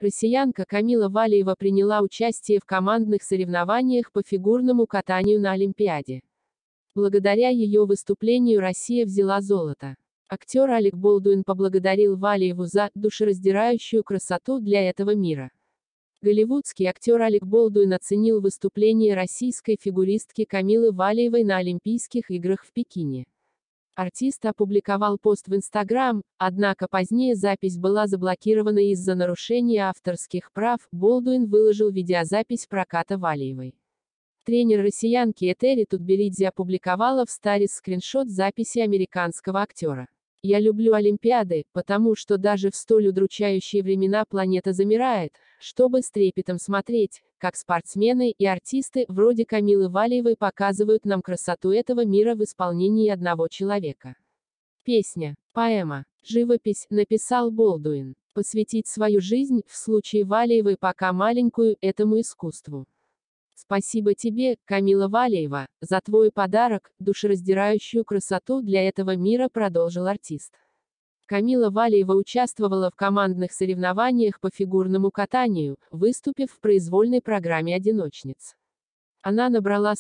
Россиянка Камила Валиева приняла участие в командных соревнованиях по фигурному катанию на Олимпиаде. Благодаря ее выступлению Россия взяла золото. Актер Алек Болдуин поблагодарил Валиеву за «душераздирающую красоту для этого мира». Голливудский актер Алек Болдуин оценил выступление российской фигуристки Камилы Валиевой на Олимпийских играх в Пекине. Артист опубликовал пост в Instagram, однако позднее запись была заблокирована из-за нарушения авторских прав. Болдуин выложил видеозапись проката Валиевой. Тренер россиянки Этери Тутберидзе опубликовала в сторис скриншот записи американского актера. «Я люблю Олимпиады, потому что даже в столь удручающие времена планета замирает, чтобы с трепетом смотреть, как спортсмены и артисты, вроде Камилы Валиевой, показывают нам красоту этого мира в исполнении одного человека». Песня, поэма, живопись, написал Болдуин. Посвятить свою жизнь, в случае Валиевой пока маленькую, этому искусству. Спасибо тебе, Камила Валиева, за твой подарок, душераздирающую красоту для этого мира, продолжил артист. Камила Валиева участвовала в командных соревнованиях по фигурному катанию, выступив в произвольной программе одиночниц. Она набрала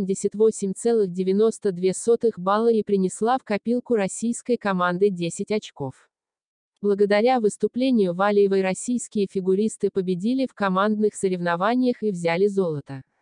178,92 балла и принесла в копилку российской команды 10 очков. Благодаря выступлению Валиевой российские фигуристы победили в командных соревнованиях и взяли золото.